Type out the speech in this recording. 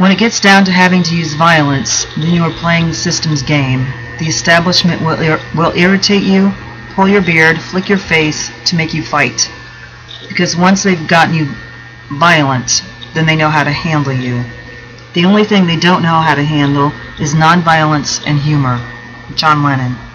When it gets down to having to use violence, then you are playing the system's game. The establishment will irritate you, pull your beard, flick your face to make you fight. Because once they've gotten you violent, then they know how to handle you. The only thing they don't know how to handle is nonviolence and humor. John Lennon.